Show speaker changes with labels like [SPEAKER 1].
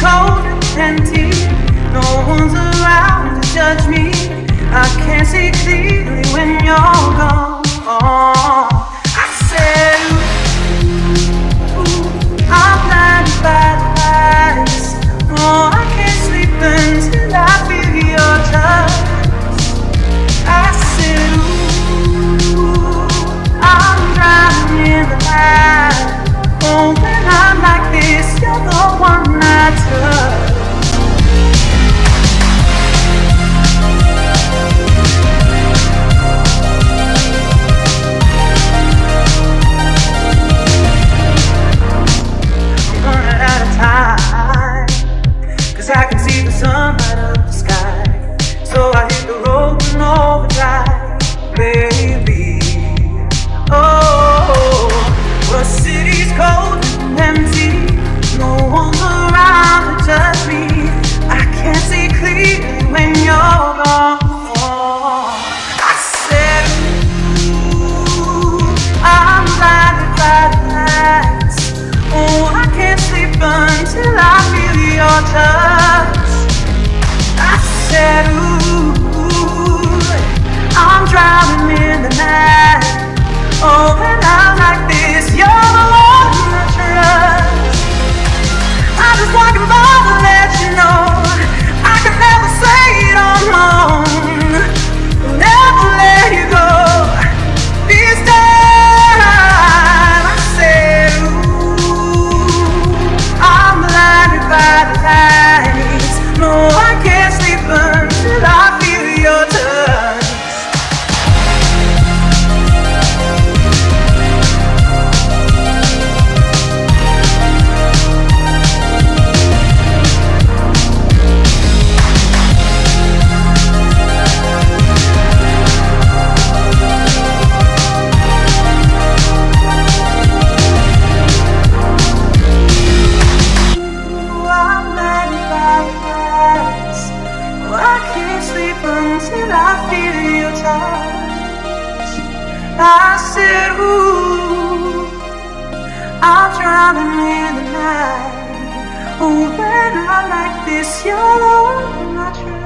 [SPEAKER 1] cold and empty. No one's around to judge me. I can't see clearly when you're gone. I said, ooh, I'm blinded by the lights. Oh, I can't sleep until I feel your touch. I said, ooh, I'm drowning in the light. Oh, when I'm like this, you're the one I touch. I can see the sun light up the sky, so I hit the road in overdrive, baby. Oh, the city's cold and empty. No one's around to touch me. I can't see clearly when you're gone. I said, ooh, I'm blinded by the lights. Oh, I can't sleep until I feel your touch. Ooh, I'm drowning in the night. Oh, when I'm like this, you're the one I trust. I'm just walking by to let you know I could never say it on my own. Never let you go. This time I said, ooh, I'm blinded by the lights. No, I can't sleep until I feel your touch. Until I feel your touch. I said, ooh, I'm drowning in the night. Oh, when I'm like this, you're the one I trust.